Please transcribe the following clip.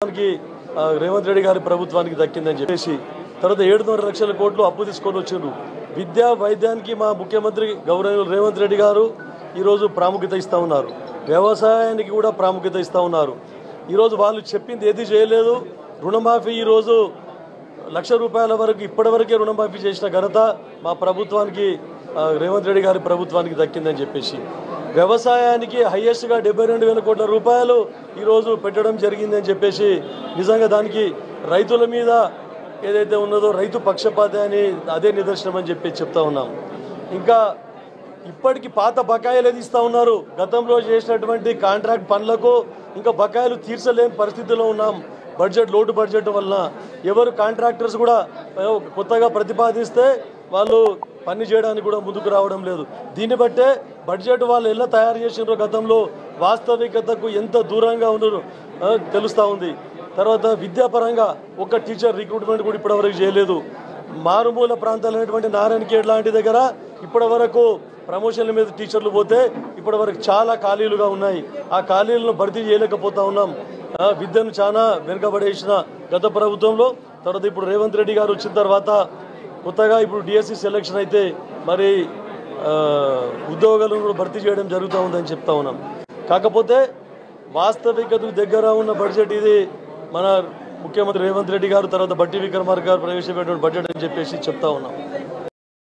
రేవంత్ రెడ్డి గారి ప్రభుత్వానికి దక్కిందని చెప్పేసి తర్వాత 7.5 లక్షల కోట్లు అప్పు తీసుకొని వచ్చారు. విద్యా వైద్యానికి మా ముఖ్యమంత్రి గౌరవ రేవంత్ రెడ్డి గారు ఈరోజు ప్రాముఖ్యత ఇస్తూ ఉన్నారు. వ్యవసాయానికి కూడా ప్రాముఖ్యత ఇస్తూ ఉన్నారు. ఈరోజు వాళ్ళు చెప్పింది ఏది చేయలేదు. రుణమాఫీ ఈరోజు ₹1,00,000 వరకు ఇప్పటివరకే రుణమాఫీ చేసిన ఘనత మా ప్రభుత్వానికి రేవంత్ రెడ్డి గారి ప్రభుత్వానికి దక్కిందని చెప్పేసి వ్యవసాయానికి హైయెస్ట్గా 72,000 కోట్ల రూపాయలు ఈరోజు పెట్టడం జరిగిందని చెప్పేసి నిజంగా దానికి రైతుల మీద ఏదైతే ఉన్నదో రైతు పక్షపాత అని అదే నిదర్శనం అని చెప్పి చెప్తా ఉన్నాం. ఇంకా ఇప్పటికీ పాత బకాయిలు ఇస్తూ ఉన్నారు. గతంలో చేసినటువంటి కాంట్రాక్ట్ పనులకు ఇంకా బకాయిలు తీర్చలేని పరిస్థితిలో ఉన్నాం. లోటు బడ్జెట్ వలన ఎవరు కాంట్రాక్టర్స్ కూడా కొత్తగా ప్రతిపాదిస్తే వాళ్ళు పని చేయడానికి కూడా ముందుకు రావడం లేదు. దీన్ని బట్టే బడ్జెట్ వాళ్ళు ఎలా తయారు చేసినారో గతంలో వాస్తవికతకు ఎంత దూరంగా ఉన్నారో తెలుస్తూ ఉంది. తర్వాత విద్యాపరంగా ఒక టీచర్ రిక్రూట్మెంట్ కూడా ఇప్పటివరకు చేయలేదు. మారుమూల ప్రాంతాలైనటువంటి నారాయణఖేడ్ లాంటి దగ్గర ఇప్పటివరకు ప్రమోషన్ల మీద టీచర్లు పోతే ఇప్పటివరకు చాలా ఖాళీలుగా ఉన్నాయి. ఆ ఖాళీలను భర్తీ చేయలేకపోతా ఉన్నాం. విద్యను చాలా వెనుకబడేసిన గత ప్రభుత్వంలో. తర్వాత ఇప్పుడు రేవంత్ రెడ్డి గారు వచ్చిన తర్వాత కొత్తగా ఇప్పుడు డిఎస్సి సెలక్షన్ అయితే మరి ఉద్యోగాలను కూడా భర్తీ చేయడం జరుగుతూ ఉందని చెప్తా ఉన్నాం. కాకపోతే వాస్తవికతకు దగ్గర ఉన్న బడ్జెట్ ఇది మన ముఖ్యమంత్రి రేవంత్ రెడ్డి గారు తర్వాత బట్టి విక్రమార్క గారు ప్రవేశపెట్టిన బడ్జెట్ అని చెప్పేసి చెప్తా ఉన్నాం.